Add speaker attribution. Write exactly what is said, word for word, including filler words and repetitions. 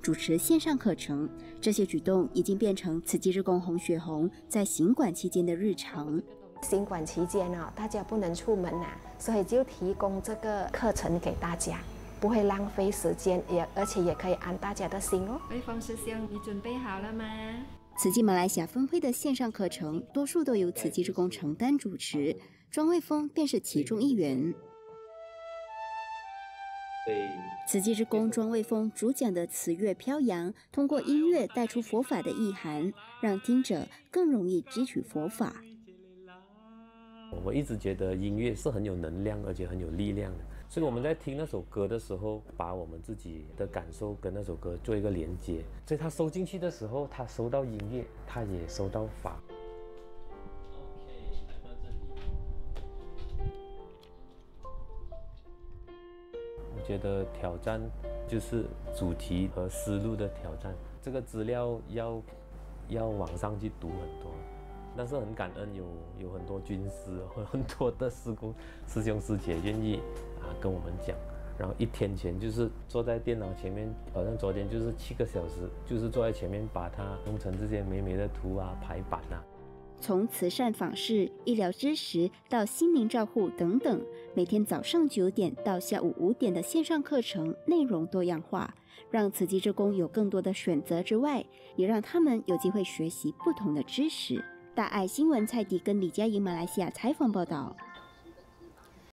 Speaker 1: 主持线上课程。这些举动已经变成慈济志工洪雪红在行管期间的日常。
Speaker 2: 行管期间哦，大家不能出门啊，所以就提供这个课程给大家，不会浪费时间，也而且也可以安大家的心哦。
Speaker 3: 对方师兄，你准备好了吗？
Speaker 1: 慈济马来西亚分会的线上课程，多数都由慈济志工承担主持，庄卫峰便是其中一员。慈济志工庄卫峰主讲的慈乐飘扬，通过音乐带出佛法的意涵，让听者更容易汲取佛法。
Speaker 4: 我一直觉得音乐是很有能量，而且很有力量的。所以我们在听那首歌的时候，把我们自己的感受跟那首歌做一个连接。所以他收进去的时候，他收到音乐，他也收到法。我觉得挑战就是主题和思路的挑战。这个资料要要往上去读很多。但是很感恩有有很多军师，很多的师公师兄师姐愿意啊跟我们讲，然后一天前就是坐在电脑前面，好像昨天就是七个小时，就是坐在前面把它弄成这些美美的图啊、排版啊。
Speaker 1: 从慈善访视、医疗知识到心灵照护等等，每天早上九点到下午五点的线上课程内容多样化，让慈济志工有更多的选择之外，也让他们有机会学习不同的知识。大爱新闻蔡迪跟李佳莹马来西亚采访报道。